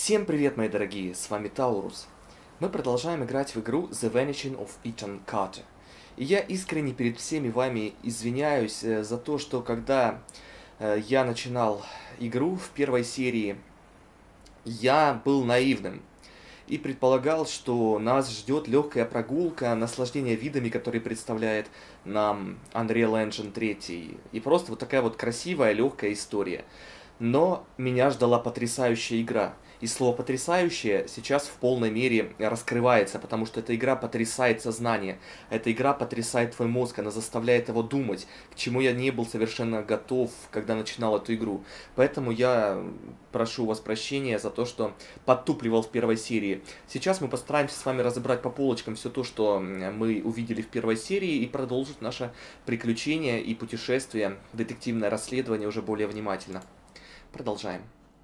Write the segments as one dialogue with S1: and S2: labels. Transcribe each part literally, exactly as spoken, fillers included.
S1: Всем привет, мои дорогие, с вами Таурус. Мы продолжаем играть в игру The Vanishing of Ethan Carter. И я искренне перед всеми вами извиняюсь э, за то, что когда э, я начинал игру в первой серии, я был наивным и предполагал, что нас ждет легкая прогулка, наслаждение видами, которые представляет нам Unreal Engine три, и просто вот такая вот красивая, легкая история. Но меня ждала потрясающая игра. И слово «потрясающее» сейчас в полной мере раскрывается, потому что эта игра потрясает сознание, эта игра потрясает твой мозг, она заставляет его думать, к чему я не был совершенно готов, когда начинал эту игру. Поэтому я прошу у вас прощения за то, что подтупливал в первой серии. Сейчас мы постараемся с вами разобрать по полочкам все то, что мы увидели в первой серии, и продолжить наше приключение и путешествие, детективное расследование уже более внимательно. Продолжаем.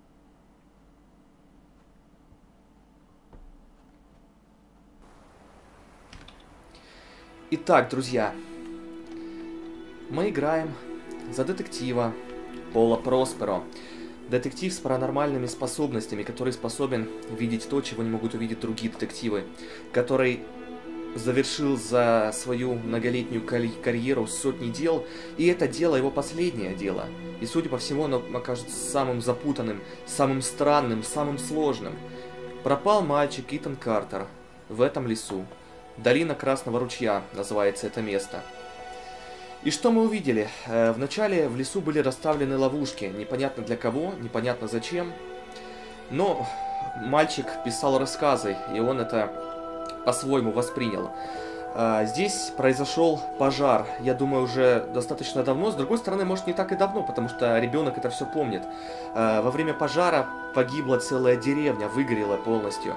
S1: Итак, друзья, мы играем за детектива Пола Просперо. Детектив с паранормальными способностями, который способен видеть то, чего не могут увидеть другие детективы. Который завершил за свою многолетнюю карьеру сотни дел, и это дело его последнее дело. И, судя по всему, оно окажется самым запутанным, самым странным, самым сложным. Пропал мальчик Итан Картер в этом лесу. Долина Красного Ручья называется это место. И что мы увидели? Вначале в лесу были расставлены ловушки. Непонятно для кого, непонятно зачем. Но мальчик писал рассказы, и он это по-своему воспринял. Здесь произошел пожар, я думаю, уже достаточно давно. С другой стороны, может, не так и давно, потому что ребенок это все помнит. Во время пожара погибла целая деревня, выгорела полностью.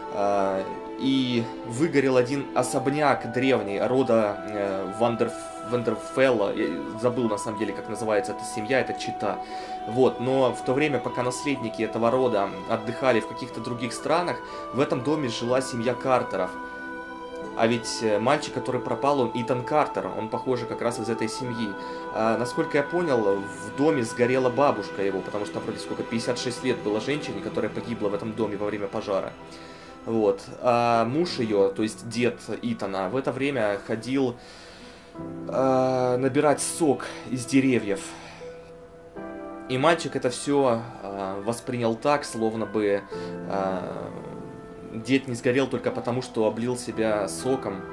S1: И выгорел один особняк древний, рода э, Вандерф... Вандерфелла. Я забыл, на самом деле, как называется эта семья, это чета. Вот, но в то время, пока наследники этого рода отдыхали в каких-то других странах, в этом доме жила семья Картеров. А ведь мальчик, который пропал, он Итан Картер, он, похоже, как раз из этой семьи. А, насколько я понял, в доме сгорела бабушка его, потому что вроде сколько, пятьдесят шесть лет было женщине, которая погибла в этом доме во время пожара. Вот. А муж ее, то есть дед Итана, в это время ходил э, набирать сок из деревьев. И мальчик это все э, воспринял так, словно бы э, дед не сгорел только потому, что облил себя соком.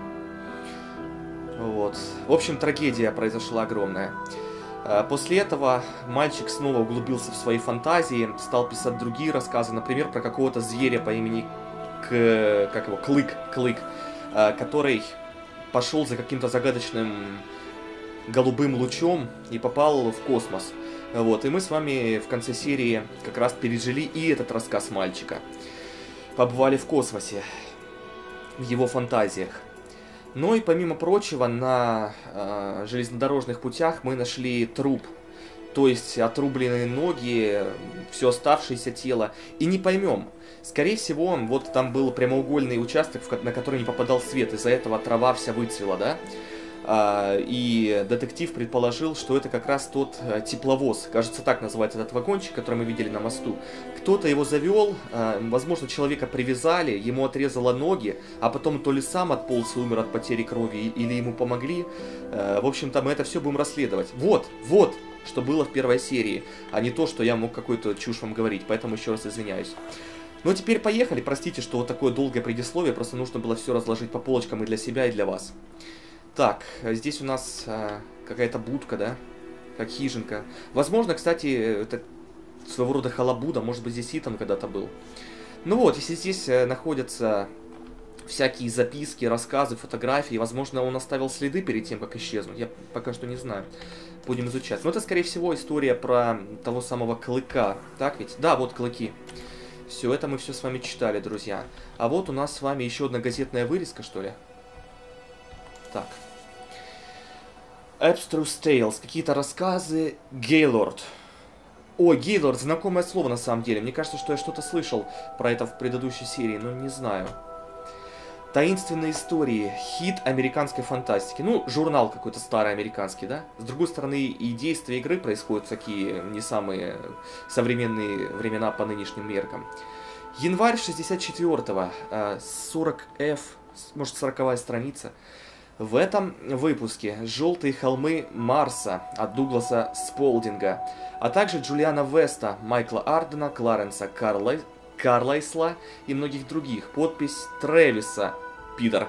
S1: Вот. В общем, трагедия произошла огромная. После этого мальчик снова углубился в свои фантазии, стал писать другие рассказы, например, про какого-то зверя по имени К... как его? Клык, Клык, который пошел за каким-то загадочным голубым лучом и попал в космос. Вот. И мы с вами в конце серии как раз пережили и этот рассказ мальчика. Побывали в космосе, в его фантазиях. Ну и помимо прочего, на э, железнодорожных путях мы нашли труп. То есть отрубленные ноги, все оставшееся тело. И не поймем. Скорее всего, вот там был прямоугольный участок, на который не попадал свет. Из-за этого трава вся выцвела, да? А, и детектив предположил, что это как раз тот а, тепловоз. Кажется, так называется этот вагончик, который мы видели на мосту. Кто-то его завел, а, возможно, человека привязали, ему отрезало ноги, а потом то ли сам отполз и умер от потери крови, или ему помогли. А, в общем-то, мы это все будем расследовать. Вот, вот, что было в первой серии, а не то, что я мог какую-то чушь вам говорить, поэтому еще раз извиняюсь. Ну а теперь поехали, простите, что вот такое долгое предисловие, просто нужно было все разложить по полочкам и для себя, и для вас. Так, здесь у нас а, какая-то будка, да, как хижинка. Возможно, кстати, это своего рода халабуда, может быть, здесь Итан когда-то был. Ну вот, если здесь находятся всякие записки, рассказы, фотографии, возможно, он оставил следы перед тем, как исчезнуть, я пока что не знаю. Будем изучать. Но это, скорее всего, история про того самого Клыка, так ведь? Да, вот клыки. Все, это мы все с вами читали, друзья. А вот у нас с вами еще одна газетная вырезка, что ли? Так. Abstruse Tales. Какие-то рассказы. Гейлорд. О, Гейлорд, знакомое слово на самом деле. Мне кажется, что я что-то слышал про это в предыдущей серии, но не знаю. Таинственные истории. Хит американской фантастики. Ну, журнал какой-то старый американский, да? С другой стороны, и действия игры происходят такие не самые современные времена по нынешним меркам. Январь шестьдесят четвёртого, сорок эф, может сороковая страница. В этом выпуске «Желтые холмы Марса» от Дугласа Сполдинга, а также Джулиана Веста, Майкла Ардена, Кларенса Карлай... Карлайсла и многих других. Подпись Трэвиса Пидор.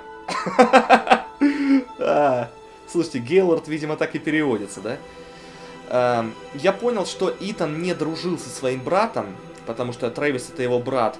S1: Слушайте, Гейлорд, видимо, так и переводится, да? Я понял, что Итан не дружил со своим братом, потому что Трэвис это его брат.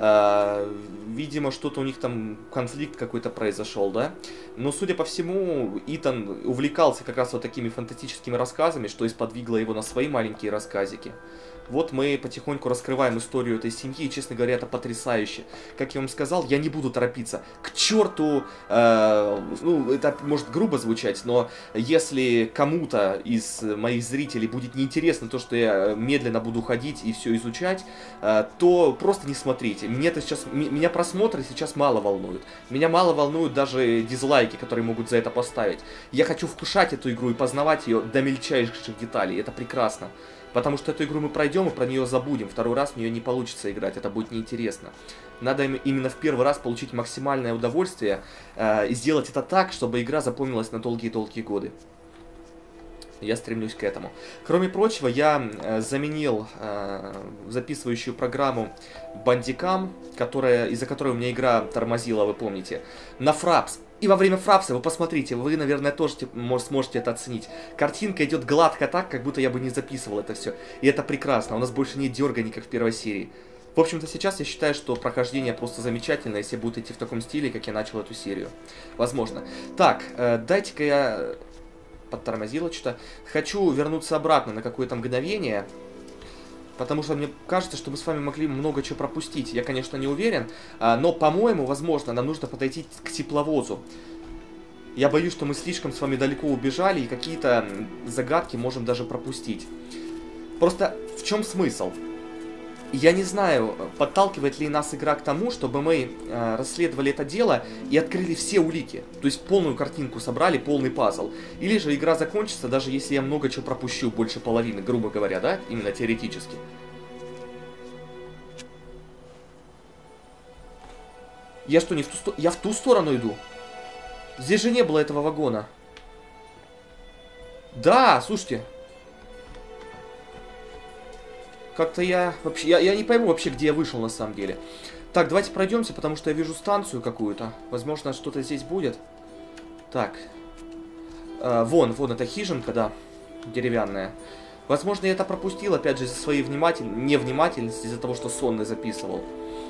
S1: Видимо, что-то у них там, конфликт какой-то произошел, да? Но, судя по всему, Итан увлекался как раз вот такими фантастическими рассказами, что и сподвигло его на свои маленькие рассказики. Вот мы потихоньку раскрываем историю этой семьи, и, честно говоря, это потрясающе. Как я вам сказал, я не буду торопиться. К черту, э, ну, это может грубо звучать, но если кому-то из моих зрителей будет неинтересно то, что я медленно буду ходить и все изучать, э, то просто не смотрите. Меня, сейчас, меня просмотры сейчас мало волнуют. Меня мало волнуют даже дизлайки, которые могут за это поставить. Я хочу вкушать эту игру и познавать ее до мельчайших деталей. Это прекрасно. Потому что эту игру мы пройдем и про нее забудем. Второй раз в нее не получится играть, это будет неинтересно. Надо именно в первый раз получить максимальное удовольствие э, и сделать это так, чтобы игра запомнилась на долгие-долгие годы. Я стремлюсь к этому. Кроме прочего, я э, заменил э, записывающую программу Bandicam, которая, из-за которой у меня игра тормозила, вы помните, на Fraps. И во время фрапса, вы посмотрите, вы, наверное, тоже сможете это оценить. Картинка идет гладко так, как будто я бы не записывал это все. И это прекрасно, у нас больше нет дерганий, как в первой серии. В общем-то, сейчас я считаю, что прохождение просто замечательно, если будет идти в таком стиле, как я начал эту серию. Возможно. Так, э, дайте-ка я... Подтормозила что-то. Хочу вернуться обратно на какое-то мгновение. Потому что мне кажется, что мы с вами могли много чего пропустить. Я, конечно, не уверен, но, по-моему, возможно, нам нужно подойти к тепловозу. Я боюсь, что мы слишком с вами далеко убежали, и какие-то загадки можем даже пропустить. Просто в чем смысл? Я не знаю, подталкивает ли нас игра к тому, чтобы мы э, расследовали это дело и открыли все улики. То есть полную картинку собрали, полный пазл. Или же игра закончится, даже если я много чего пропущу, больше половины, грубо говоря, да? Именно теоретически. Я что, не в ту сторону? Я в ту сторону иду? Здесь же не было этого вагона. Да, слушайте. Как-то я вообще... Я, я не пойму вообще, где я вышел на самом деле. Так, давайте пройдемся, потому что я вижу станцию какую-то. Возможно, что-то здесь будет. Так. А, вон, вон эта хижинка, да. Деревянная. Возможно, я это пропустил, опять же, из-за своей вниматель... невнимательности, из-за того, что сонный записывал.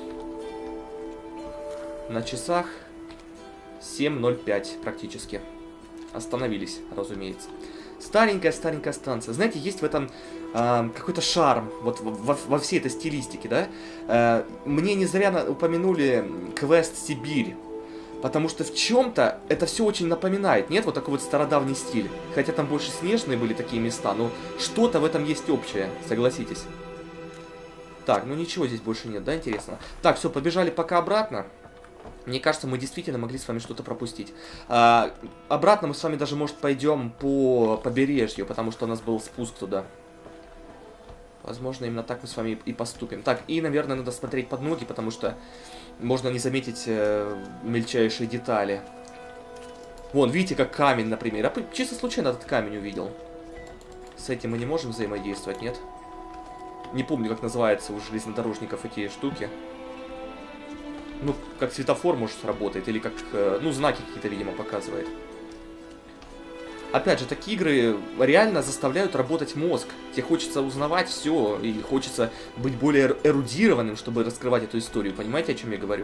S1: На часах семь ноль пять практически. Остановились, разумеется. Старенькая-старенькая станция. Знаете, есть в этом э, какой-то шарм, вот во, во всей этой стилистике, да? Э, мне не зря упомянули квест «Сибирь», потому что в чем-то это все очень напоминает, нет? Вот такой вот стародавний стиль. Хотя там больше снежные были такие места, но что-то в этом есть общее, согласитесь. Так, ну ничего здесь больше нет, да, интересно? Так, все, побежали пока обратно. Мне кажется, мы действительно могли с вами что-то пропустить. А, обратно мы с вами даже, может, пойдем по побережью, потому что у нас был спуск туда. Возможно, именно так мы с вами и поступим. Так, и, наверное, надо смотреть под ноги, потому что можно не заметить э, мельчайшие детали. Вон, видите, как камень, например. Я чисто случайно этот камень увидел. С этим мы не можем взаимодействовать, нет? Не помню, как называется у железнодорожников эти штуки. Ну, как светофор, может, работает, или как, ну, знаки какие-то, видимо, показывает. Опять же, такие игры реально заставляют работать мозг. Тебе хочется узнавать все, и хочется быть более эрудированным, чтобы раскрывать эту историю. Понимаете, о чем я говорю?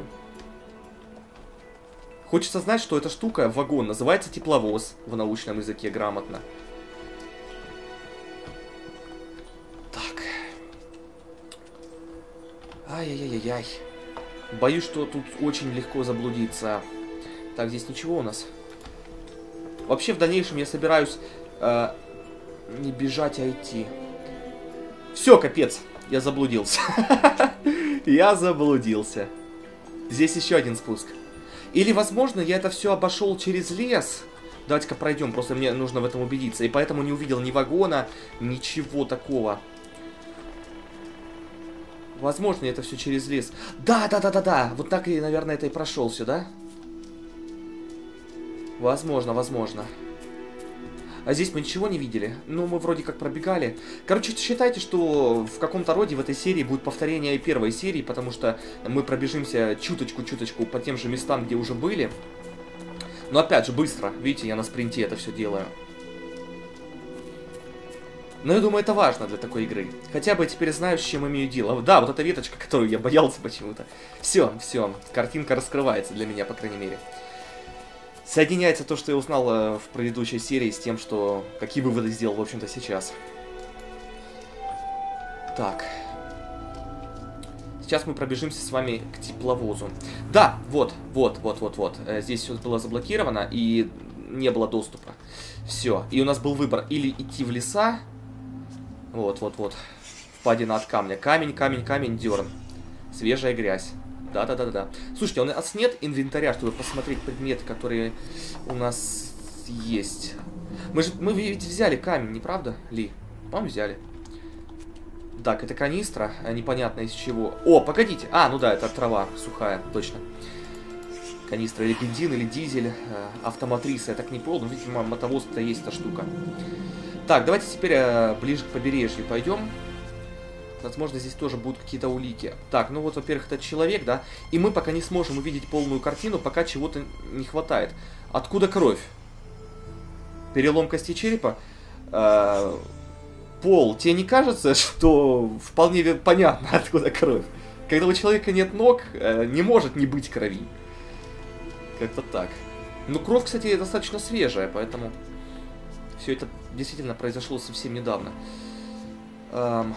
S1: Хочется знать, что эта штука, вагон, называется тепловоз в научном языке грамотно. Так. Ай-яй-яй-яй. Боюсь, что тут очень легко заблудиться. Так, здесь ничего у нас. Вообще, в дальнейшем я собираюсь э, не бежать, а идти. Все, капец. Я заблудился. Я заблудился. Здесь еще один спуск. Или, возможно, я это все обошел через лес. Давайте-ка пройдем, просто мне нужно в этом убедиться. И поэтому не увидел ни вагона, ничего такого. Возможно, это все через лес. Да, да, да, да, да. Вот так и, наверное, это и прошел сюда. Возможно, возможно. А здесь мы ничего не видели. Ну, мы вроде как пробегали. Короче, считайте, что в каком-то роде в этой серии будет повторение первой серии, потому что мы пробежимся чуточку-чуточку по тем же местам, где уже были. Но опять же, быстро. Видите, я на спринте это все делаю. Но я думаю, это важно для такой игры. Хотя бы я теперь знаю, с чем имею дело. Да, вот эта веточка, которую я боялся почему-то. Все, все. Картинка раскрывается для меня, по крайней мере. Соединяется то, что я узнал э, в предыдущей серии, с тем, что... Какие выводы сделал, в общем-то, сейчас. Так. Сейчас мы пробежимся с вами к тепловозу. Да, вот, вот, вот, вот, вот. Э, здесь все было заблокировано, и не было доступа. Все. И у нас был выбор или идти в леса. Вот, вот, вот. Впадина от камня. Камень, камень, камень, дерн. Свежая грязь. Да-да-да-да. Слушайте, у нас нет инвентаря, чтобы посмотреть предметы, которые у нас есть. Мы же, мы ведь взяли камень, не правда, Ли? По-моему, взяли. Так, это канистра, непонятно из чего. О, погодите. А, ну да, это трава сухая, точно. Канистра или бензин, или дизель. Автоматриса, я так не понял, но, видимо, мотовоз-то есть эта штука. Так, давайте теперь э, ближе к побережью пойдем. Возможно, здесь тоже будут какие-то улики. Так, ну вот, во-первых, это человек, да? И мы пока не сможем увидеть полную картину, пока чего-то не хватает. Откуда кровь? Перелом кости черепа? Э, Пол, тебе не кажется, что вполне понятно, откуда кровь? Когда у человека нет ног, э, не может не быть крови. Как-то так. Ну, кровь, кстати, достаточно свежая, поэтому... Все это действительно произошло совсем недавно. Эм...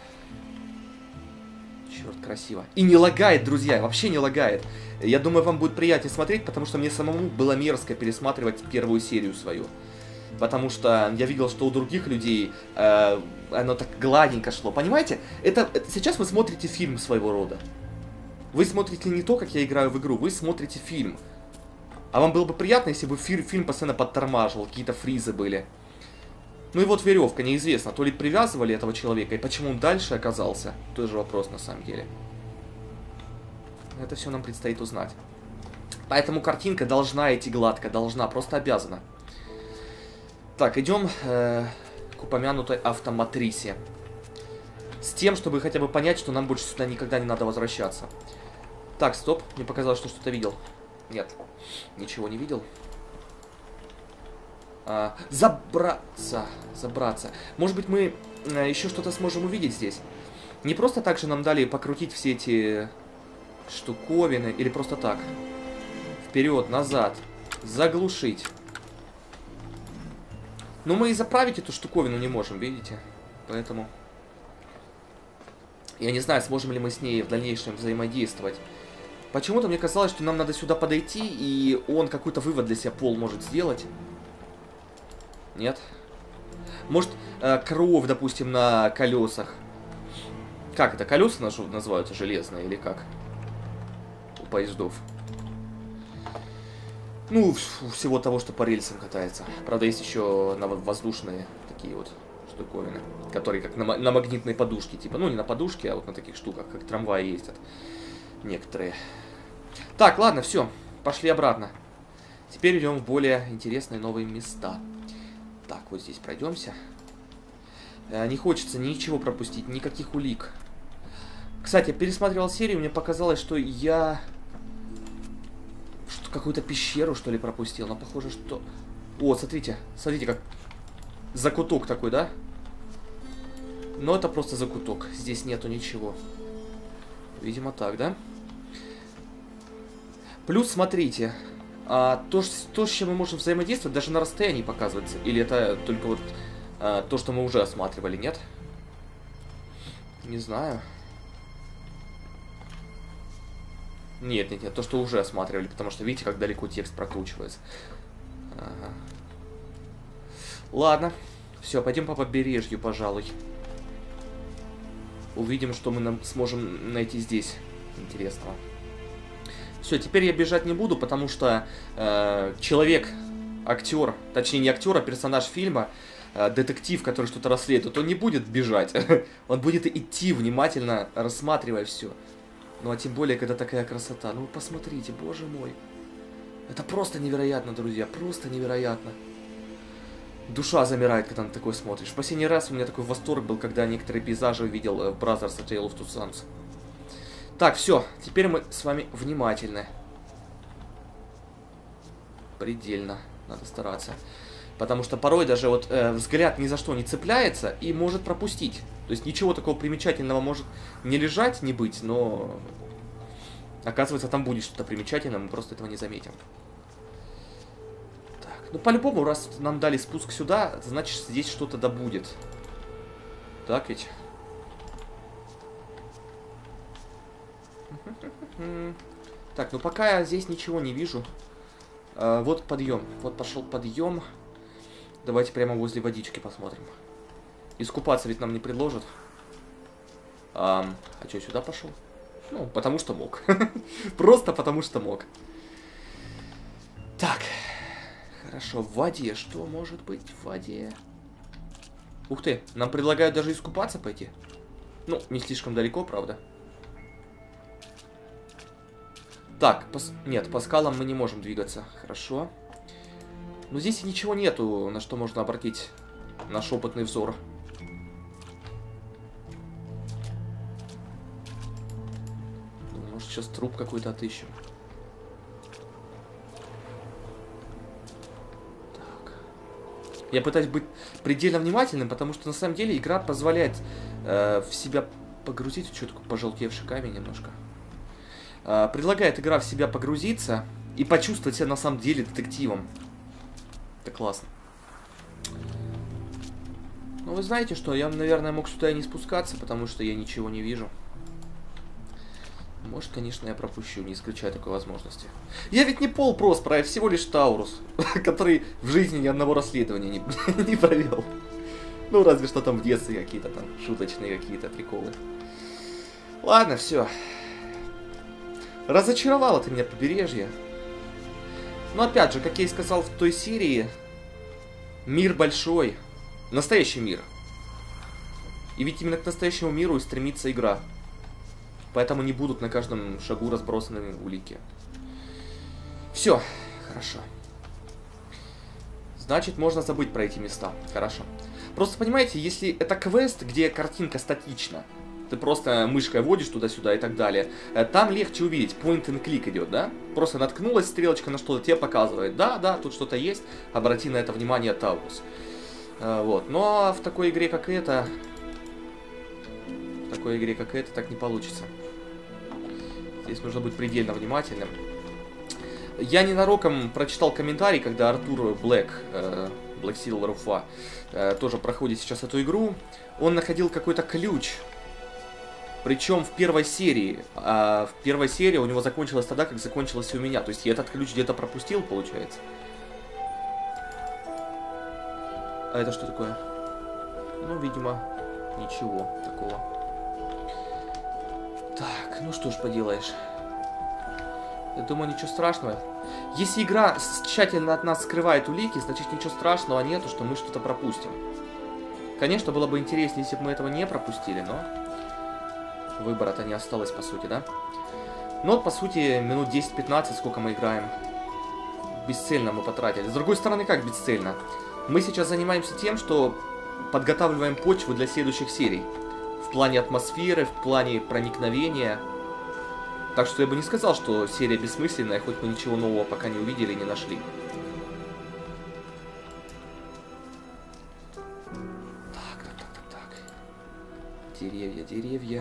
S1: Черт, красиво. И не лагает, друзья, вообще не лагает. Я думаю, вам будет приятнее смотреть, потому что мне самому было мерзко пересматривать первую серию свою. Потому что я видел, что у других людей э, оно так гладенько шло. Понимаете? Это, это сейчас вы смотрите фильм своего рода. Вы смотрите не то, как я играю в игру, вы смотрите фильм. А вам было бы приятно, если бы фильм, фильм постоянно подтормаживал, какие-то фризы были. Ну и вот веревка, неизвестно, то ли привязывали этого человека, и почему он дальше оказался, тоже вопрос на самом деле. Это все нам предстоит узнать. Поэтому картинка должна идти гладко, должна, просто обязана. Так, идем э, к упомянутой автоматрисе. С тем, чтобы хотя бы понять, что нам больше сюда никогда не надо возвращаться. Так, стоп, мне показалось, что что-то видел. Нет, ничего не видел. А, забраться, забраться. Может быть, мы а, еще что-то сможем увидеть здесь. Не просто так же нам дали покрутить все эти штуковины, или просто так. Вперед, назад, заглушить. Но мы и заправить эту штуковину не можем, видите? Поэтому... Я не знаю, сможем ли мы с ней в дальнейшем взаимодействовать. Почему-то мне казалось, что нам надо сюда подойти, и он какой-то вывод для себя Пол может сделать. Нет? Может, э, кровь, допустим, на колесах. Как это? Колеса называются железные или как? У поездов. Ну, у всего того, что по рельсам катается. Правда, есть еще на воздушные такие вот штуковины, которые как на, на магнитной подушке. Типа, ну, не на подушке, а вот на таких штуках, как трамваи ездят. Некоторые. Так, ладно, все. Пошли обратно. Теперь идем в более интересные новые места. Так, вот здесь пройдемся. Не хочется ничего пропустить, никаких улик. Кстати, я пересматривал серию, мне показалось, что я... что какую-то пещеру, что ли, пропустил. Но похоже, что... О, смотрите, смотрите, как... Закуток такой, да? Но это просто закуток. Здесь нету ничего. Видимо, так, да? Плюс, смотрите, а, то, то, с чем мы можем взаимодействовать, даже на расстоянии показывается. Или это только вот а, то, что мы уже осматривали, нет? Не знаю. Нет, нет, нет, то, что уже осматривали, потому что видите, как далеко текст прокручивается. Ага. Ладно, все, пойдем по побережью, пожалуй. Увидим, что мы нам сможем найти здесь интересного. Все, теперь я бежать не буду, потому что э, человек актер, точнее не актер, а персонаж фильма, э, детектив, который что-то расследует, он не будет бежать. Он будет идти, внимательно рассматривая все. Ну а тем более, когда такая красота. Ну посмотрите, боже мой. Это просто невероятно, друзья, просто невероятно. Душа замирает, когда на такое смотришь. В последний раз у меня такой восторг был, когда некоторые пейзажи увидел в Brothers: A Tale of Two Sons. Так, все, теперь мы с вами внимательны. Предельно, надо стараться. Потому что порой даже вот э, взгляд ни за что не цепляется и может пропустить. То есть ничего такого примечательного может не лежать, не быть, но... Оказывается, там будет что-то примечательное, мы просто этого не заметим. Ну, по-любому, раз нам дали спуск сюда, значит, здесь что-то да будет. Так ведь? Так, ну пока я здесь ничего не вижу. А, вот подъем. Вот пошел подъем. Давайте прямо возле водички посмотрим. Искупаться ведь нам не предложат. А, а что, сюда пошел? Ну, потому что мог. Просто потому что мог. Так. Хорошо, в воде. Что может быть в воде? Ух ты, нам предлагают даже искупаться пойти. Ну, не слишком далеко, правда. Так, по... нет, по скалам мы не можем двигаться. Хорошо. Но здесь ничего нету, на что можно обратить наш опытный взор. Может, сейчас труп какой-то отыщем. Я пытаюсь быть предельно внимательным, потому что на самом деле игра позволяет э, в себя погрузить. Что такое пожелтевший камень немножко. Э, предлагает игра в себя погрузиться и почувствовать себя на самом деле детективом. Это классно. Ну вы знаете что, я, наверное, мог сюда и не спускаться, потому что я ничего не вижу. Может, конечно, я пропущу, не исключаю такой возможности. Я ведь не Пол Проспер, я всего лишь Таурус, который в жизни ни одного расследования не, не провел. Ну, разве что там в детстве какие-то там шуточные какие-то приколы. Ладно, все. Разочаровало ты меня побережье. Но опять же, как я и сказал в той серии, мир большой. Настоящий мир. И ведь именно к настоящему миру и стремится игра. Поэтому не будут на каждом шагу разбросаны улики. Все, хорошо. Значит, можно забыть про эти места. Хорошо. Просто понимаете, если это квест, где картинка статична, ты просто мышкой водишь туда-сюда и так далее, там легче увидеть, point and click идет, да? Просто наткнулась стрелочка на что-то, тебе показывает. Да, да, тут что-то есть, обрати на это внимание, Таурус. Вот. Но в такой игре, как эта... В такой игре, как эта, так не получится. Здесь нужно быть предельно внимательным. Я ненароком прочитал комментарий, когда Артур Блэк, э, Black Silver Уфа, э, тоже проходит сейчас эту игру. Он находил какой-то ключ. Причем в первой серии. А в первой серии у него закончилась тогда, как закончилась и у меня. То есть я этот ключ где-то пропустил, получается. А это что такое? Ну, видимо, ничего такого. Так, ну что ж поделаешь. Я думаю, ничего страшного. Если игра тщательно от нас скрывает улики, значит ничего страшного нету, что мы что-то пропустим. Конечно, было бы интереснее, если бы мы этого не пропустили, но... Выбора-то не осталось, по сути, да? Ну вот, по сути, минут десять-пятнадцать, сколько мы играем. Бесцельно мы потратили. С другой стороны, как бесцельно? Мы сейчас занимаемся тем, что подготавливаем почву для следующих серий. В плане атмосферы, в плане проникновения. Так что я бы не сказал, что серия бессмысленная, хоть мы ничего нового пока не увидели и не нашли. Так, так, так, так, так. Деревья, деревья.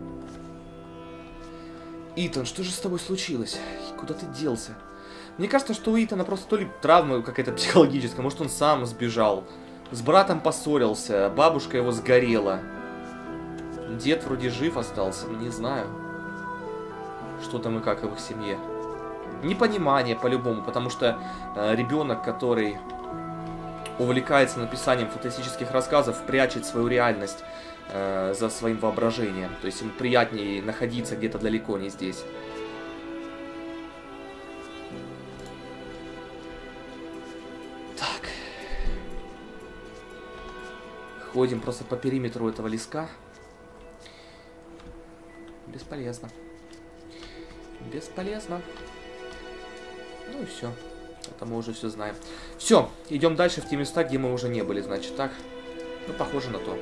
S1: Итан, что же с тобой случилось? Куда ты делся? Мне кажется, что у Итана просто то ли травма какая-то психологическая, может он сам сбежал. С братом поссорился, бабушка его сгорела. Дед вроде жив остался, но не знаю. Что там и как в их семье. Непонимание по-любому, потому что э, ребенок, который увлекается написанием фантастических рассказов, прячет свою реальность э, за своим воображением. То есть ему приятнее находиться где-то далеко, не здесь. Ходим просто по периметру этого леска. Бесполезно. Бесполезно. Ну и все. Это мы уже все знаем. Все, идем дальше в те места, где мы уже не были, значит, так? Ну, похоже на то.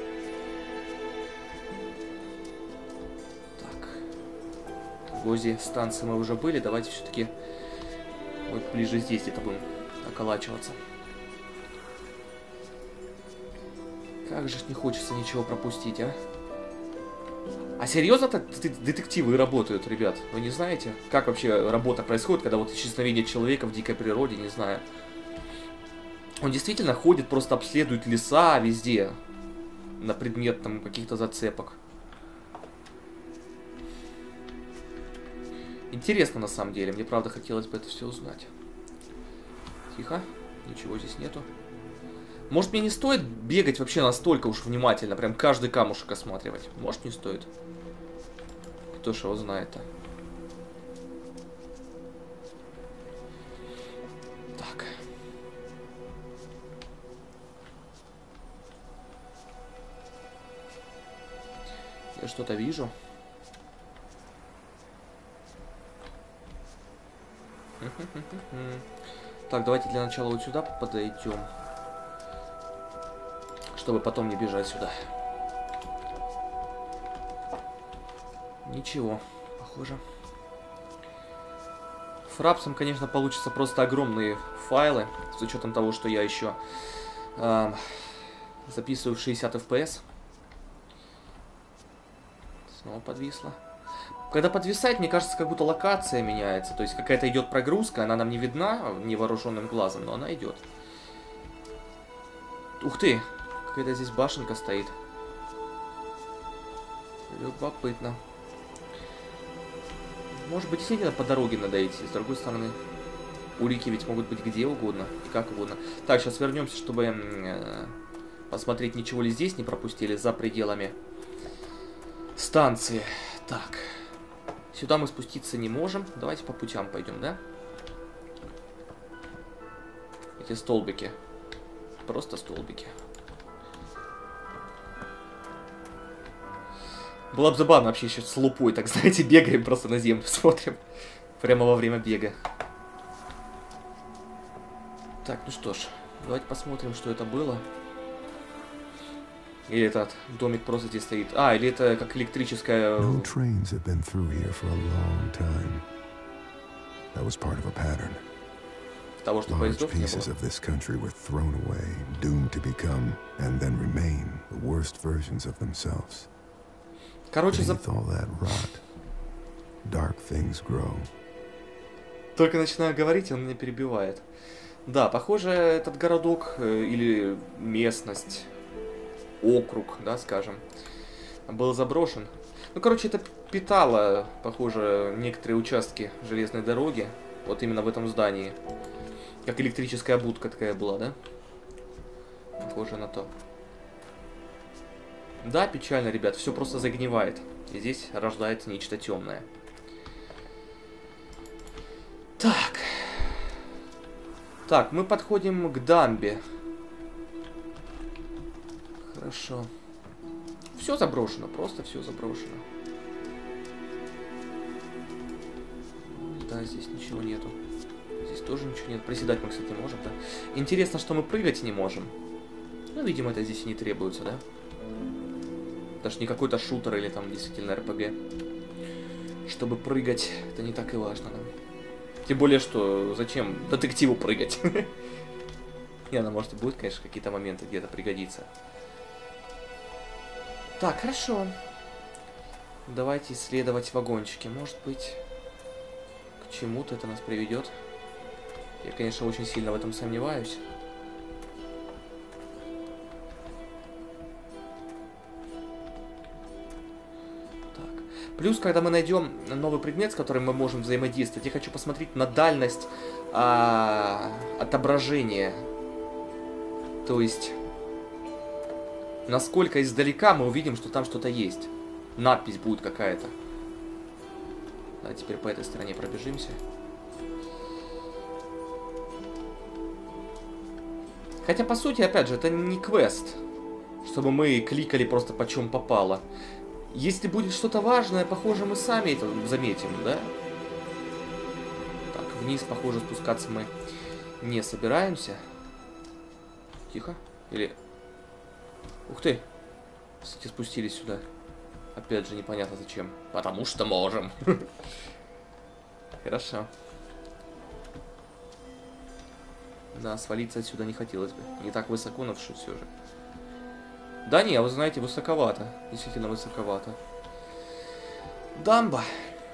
S1: Так. Возле станции мы уже были. Давайте все-таки вот ближе здесь где-то будем околачиваться. Как же не хочется ничего пропустить, а? А серьезно-то детективы работают, ребят? Вы не знаете, как вообще работа происходит, когда вот исчезновение человека в дикой природе, не знаю. Он действительно ходит, просто обследует леса везде, на предмет там каких-то зацепок. Интересно на самом деле, мне правда хотелось бы это все узнать. Тихо, ничего здесь нету. Может, мне не стоит бегать вообще настолько уж внимательно, прям каждый камушек осматривать? Может, не стоит? Кто ж его знает-то? Так. Я что-то вижу. Так, давайте для начала вот сюда подойдем. Чтобы потом не бежать сюда. Ничего, похоже. Фрапсом, конечно, получится просто огромные файлы, с учетом того, что я еще э, записываю в шестьдесят эф пи эс. Снова подвисло. Когда подвисает, мне кажется, как будто локация меняется. То есть какая-то идет прогрузка, она нам не видна невооруженным глазом, но она идет. Ух ты! Какая-то здесь башенка стоит. Любопытно. Может быть, действительно по дороге надо идти. С другой стороны, улики ведь могут быть где угодно и как угодно. Так, сейчас вернемся, чтобы э, посмотреть, ничего ли здесь не пропустили за пределами станции. Так. Сюда мы спуститься не можем. Давайте по путям пойдем, да? Эти столбики. Просто столбики. Было бы забавно вообще еще с лупой, так, знаете, бегаем просто на землю, смотрим. Прямо во время бега. Так, ну что ж, давайте посмотрим, что это было. Или этот домик просто здесь стоит. А, или это как электрическая... Того, что поездов не было. Короче, за... Только начинаю говорить, он меня перебивает. Да, похоже, этот городок э, или местность, округ, да, скажем, был заброшен. Ну, короче, это питало, похоже, некоторые участки железной дороги. Вот именно в этом здании. Как электрическая будка такая была, да? Похоже на то. Да, печально, ребят, все просто загнивает. И здесь рождается нечто темное. Так. Так, мы подходим к дамбе. Хорошо. Все заброшено, просто все заброшено. Да, здесь ничего нету. Здесь тоже ничего нет. Приседать мы, кстати, можем, да? Интересно, что мы прыгать не можем. Ну, видимо, это здесь и не требуется, да? Даже не какой-то шутер или там действительно эр пи джи. Чтобы прыгать, это не так и важно нам. Тем более, что зачем детективу прыгать? Не, ну может и будет, конечно, какие-то моменты где-то пригодится. Так, хорошо. Давайте исследовать вагончики. Может быть, к чему-то это нас приведет. Я, конечно, очень сильно в этом сомневаюсь. Плюс, когда мы найдем новый предмет, с которым мы можем взаимодействовать, я хочу посмотреть на дальность а, отображения. То есть, насколько издалека мы увидим, что там что-то есть. Надпись будет какая-то. А теперь по этой стороне пробежимся. Хотя, по сути, опять же, это не квест. Чтобы мы кликали просто по чем попало. Если будет что-то важное, похоже, мы сами это заметим, да? Так, вниз, похоже, спускаться мы не собираемся. Тихо. Или... Ух ты. Кстати, спустились сюда. Опять же, непонятно зачем. Потому что можем. Хорошо. Да, свалиться отсюда не хотелось бы. Не так высоко, но все же. Да не, вы знаете, высоковато. Действительно высоковато. Дамба.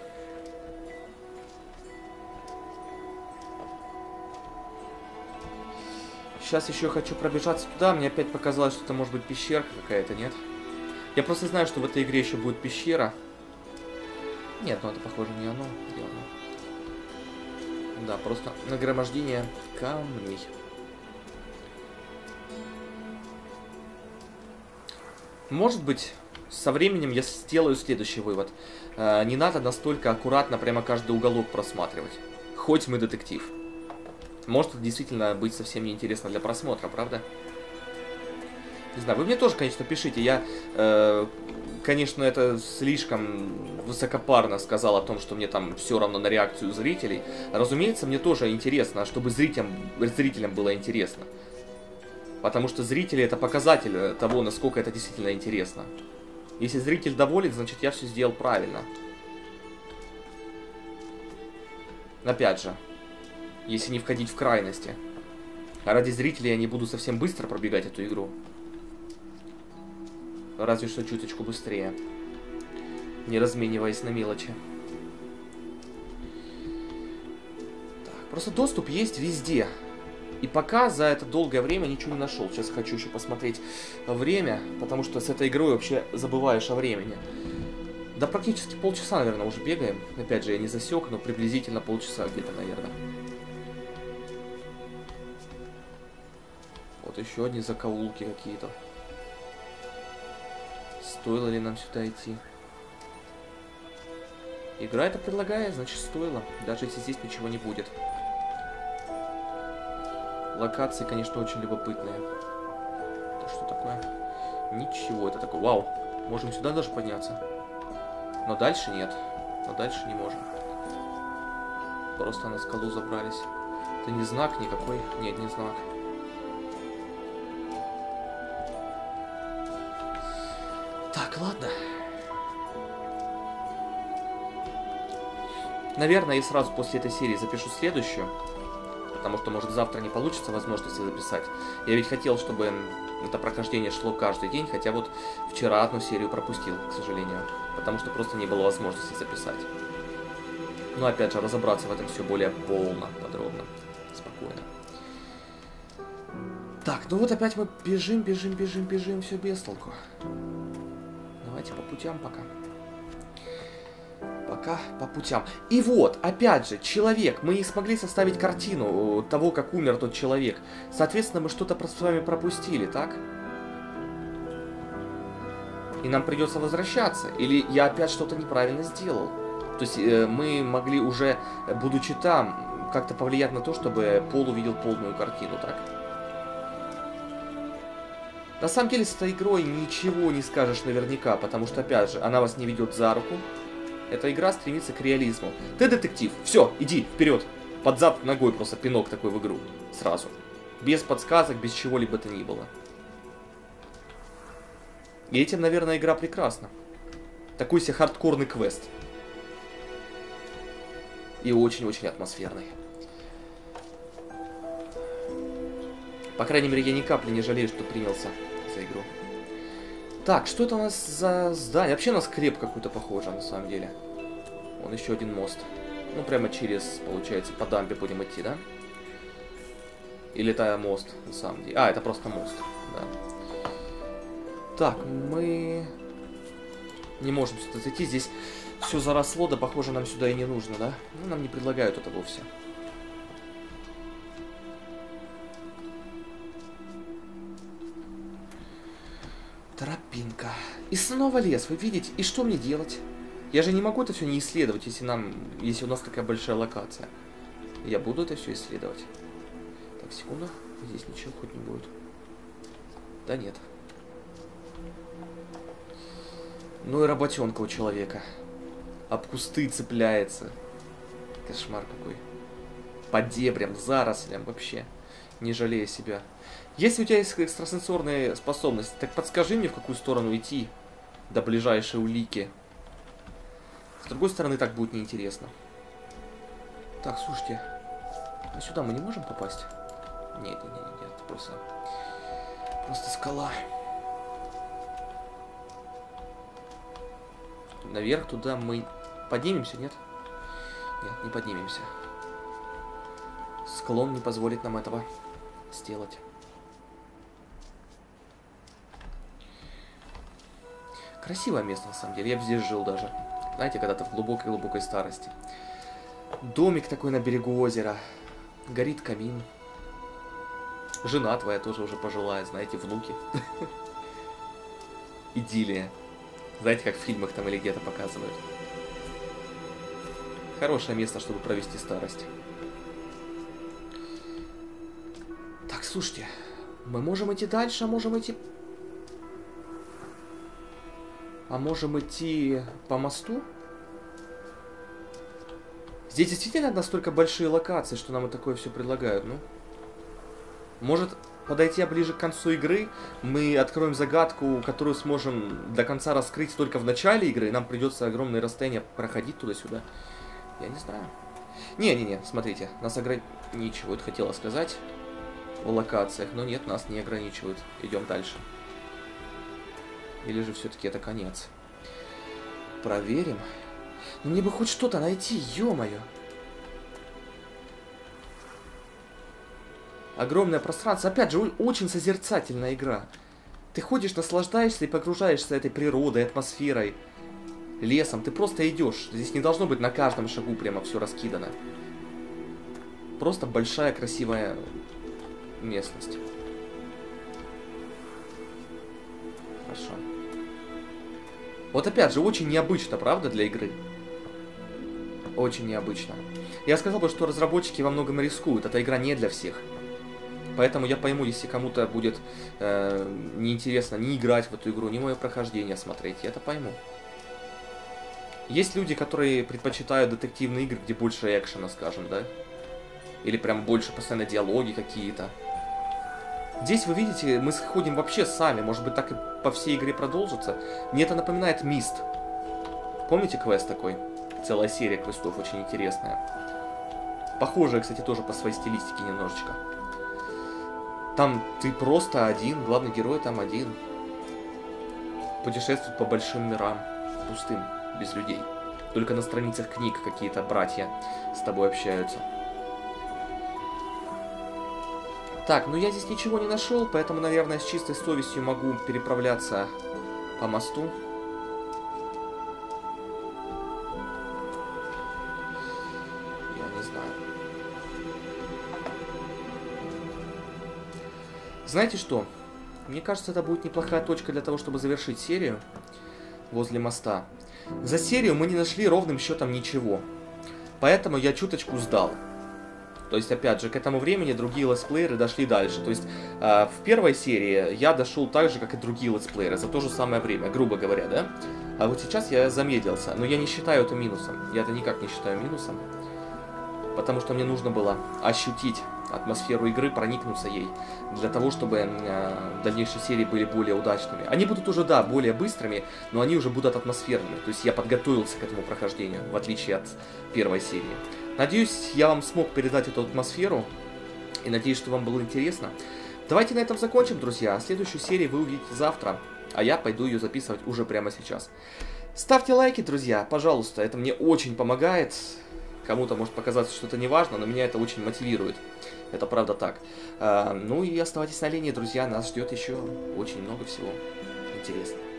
S1: Сейчас еще хочу пробежаться туда. Мне опять показалось, что это может быть пещерка какая-то, нет? Я просто знаю, что в этой игре еще будет пещера. Нет, ну это похоже не оно. Явно. Да, просто нагромождение камней. Может быть, со временем я сделаю следующий вывод. Э, не надо настолько аккуратно прямо каждый уголок просматривать. Хоть мы детектив. Может действительно быть совсем неинтересно для просмотра, правда? Не знаю, вы мне тоже, конечно, пишите. Я, э, конечно, это слишком высокопарно сказал о том, что мне там все равно на реакцию зрителей. Разумеется, мне тоже интересно, чтобы зрителям, зрителям было интересно. Потому что зрители — это показатель того, насколько это действительно интересно. Если зритель доволен, значит, я все сделал правильно. Опять же, если не входить в крайности. А ради зрителей я не буду совсем быстро пробегать эту игру. Разве что чуточку быстрее. Не размениваясь на мелочи. Так, просто доступ есть везде. И пока за это долгое время ничего не нашел. Сейчас хочу еще посмотреть время, потому что с этой игрой вообще забываешь о времени. Да практически полчаса, наверное, уже бегаем. Опять же, я не засек, но приблизительно полчаса где-то, наверное. Вот еще одни закоулки какие-то. Стоило ли нам сюда идти? Игра это предлагает, значит стоило. Даже если здесь ничего не будет. Локации, конечно, очень любопытные. Это что такое? Ничего, это такое. Вау, можем сюда даже подняться. Но дальше нет. Но дальше не можем. Просто на скалу забрались. Это не знак никакой. Нет, не знак. Так, ладно. Наверное, я сразу после этой серии запишу следующую. Потому что, может, завтра не получится возможности записать. Я ведь хотел, чтобы это прохождение шло каждый день, хотя вот вчера одну серию пропустил, к сожалению. Потому что просто не было возможности записать. Но опять же, разобраться в этом все более полно, подробно, спокойно. Так, ну вот опять мы бежим, бежим, бежим, бежим, все без толку. Давайте по путям пока. Пока по путям. И вот, опять же, человек. Мы не смогли составить картину того, как умер тот человек. Соответственно, мы что-то с вами пропустили, так? И нам придется возвращаться. Или я опять что-то неправильно сделал. То есть э, мы могли уже, будучи там, как-то повлиять на то, чтобы Пол увидел полную картину, так? На самом деле с этой игрой ничего не скажешь наверняка, потому что, опять же, она вас не ведет за руку. Эта игра стремится к реализму. Ты детектив, все, иди, вперед. Под зад ногой просто пинок такой в игру. Сразу. Без подсказок, без чего-либо то ни было. И этим, наверное, игра прекрасна. Такой себе хардкорный квест. И очень-очень атмосферный. По крайней мере, я ни капли не жалею, что принялся за игру. Так, что это у нас за здание? Вообще на склеп какой-то похоже, на самом деле. Вон еще один мост. Ну, прямо через, получается, по дамбе будем идти, да? Или это мост, на самом деле? А, это просто мост, да. Так, мы не можем сюда зайти. Здесь все заросло, да, похоже, нам сюда и не нужно, да? Ну, нам не предлагают это вовсе. Тропинка. И снова лес, вы видите? И что мне делать? Я же не могу это все не исследовать, если нам, если у нас такая большая локация. Я буду это все исследовать. Так, секунду. Здесь ничего хоть не будет. Да нет. Ну и работенка у человека. Об кусты цепляется. Кошмар какой. По дебрям, зарослям вообще. Не жалея себя. Если у тебя есть экстрасенсорные способности, так подскажи мне, в какую сторону идти до ближайшей улики. С другой стороны, так будет неинтересно. Так, слушайте. А сюда мы не можем попасть? Нет, нет, нет, нет. Это просто... Просто скала. Наверх туда мы... Поднимемся, нет? Нет, не поднимемся. Склон не позволит нам этого сделать. Красивое место, на самом деле. Я бы здесь жил даже. Знаете, когда-то в глубокой-глубокой старости. Домик такой на берегу озера. Горит камин. Жена твоя тоже уже пожилая, знаете, внуки. Идиллия. Знаете, как в фильмах там или где-то показывают. Хорошее место, чтобы провести старость. Так, слушайте. Мы можем идти дальше, а можем идти... А можем идти по мосту? Здесь действительно настолько большие локации, что нам и такое все предлагают, ну? Может, подойти ближе к концу игры, мы откроем загадку, которую сможем до конца раскрыть только в начале игры, и нам придется огромное расстояние проходить туда-сюда. Я не знаю. Не-не-не, смотрите, нас ограничивают, хотела сказать, в локациях, но нет, нас не ограничивают. Идем дальше. Или же все-таки это конец? Проверим. Ну, мне бы хоть что-то найти, ё-моё. Огромное пространство. Опять же, очень созерцательная игра. Ты ходишь, наслаждаешься и погружаешься этой природой, атмосферой, лесом. Ты просто идешь. Здесь не должно быть на каждом шагу прямо все раскидано. Просто большая красивая местность. Хорошо. Вот опять же, очень необычно, правда, для игры? Очень необычно. Я сказал бы, что разработчики во многом рискуют. Эта игра не для всех. Поэтому я пойму, если кому-то будет э, неинтересно ни играть в эту игру, ни мое прохождение смотреть. Я это пойму. Есть люди, которые предпочитают детективные игры, где больше экшена, скажем, да? Или прям больше постоянно диалоги какие-то. Здесь, вы видите, мы сходим вообще сами. Может быть, так и по всей игре продолжится. Мне это напоминает Мист. Помните квест такой? Целая серия квестов, очень интересная. Похожая, кстати, тоже по своей стилистике немножечко. Там ты просто один, главный герой там один. Путешествует по большим мирам, пустым, без людей. Только на страницах книг какие-то братья с тобой общаются. Так, ну я здесь ничего не нашел, поэтому, наверное, с чистой совестью могу переправляться по мосту. Я не знаю. Знаете что? Мне кажется, это будет неплохая точка для того, чтобы завершить серию возле моста. За серию мы не нашли ровным счетом ничего. Поэтому я чуточку сдал. То есть, опять же, к этому времени другие летсплееры дошли дальше. То есть, э, в первой серии я дошел так же, как и другие летсплееры, за то же самое время, грубо говоря, да? А вот сейчас я замедлился. Но я не считаю это минусом. Я это никак не считаю минусом. Потому что мне нужно было ощутить атмосферу игры, проникнуться ей. Для того, чтобы э, дальнейшие серии были более удачными. Они будут уже, да, более быстрыми, но они уже будут атмосферными. То есть, я подготовился к этому прохождению, в отличие от первой серии. Надеюсь, я вам смог передать эту атмосферу, и надеюсь, что вам было интересно. Давайте на этом закончим, друзья. Следующую серию вы увидите завтра, а я пойду ее записывать уже прямо сейчас. Ставьте лайки, друзья, пожалуйста, это мне очень помогает. Кому-то может показаться, что это не важно, но меня это очень мотивирует. Это правда так. А, ну и оставайтесь на линии, друзья, нас ждет еще очень много всего интересного.